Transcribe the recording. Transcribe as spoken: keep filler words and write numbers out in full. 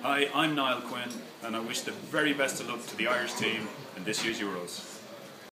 Hi, I'm Niall Quinn, and I wish the very best of luck to the Irish team in this year's Euros.